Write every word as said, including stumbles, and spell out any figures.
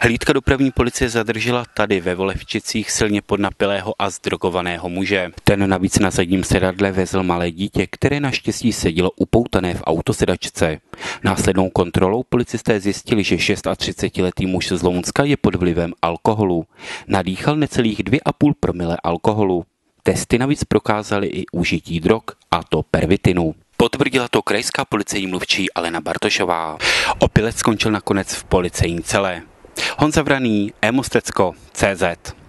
Hlídka dopravní policie zadržela tady ve Volevčicích silně podnapilého a zdrogovaného muže. Ten navíc na zadním sedadle vezl malé dítě, které naštěstí sedělo upoutané v autosedačce. Následnou kontrolou policisté zjistili, že třicetišestiletý muž z Lounska je pod vlivem alkoholu. Nadýchal necelých dvě a půl promile alkoholu. Testy navíc prokázaly i užití drog, a to pervitinu. Potvrdila to krajská policejní mluvčí Alena Bartošová. Opilec skončil nakonec v policejní celé. Honza Vraný, eMostecko tečka cé zet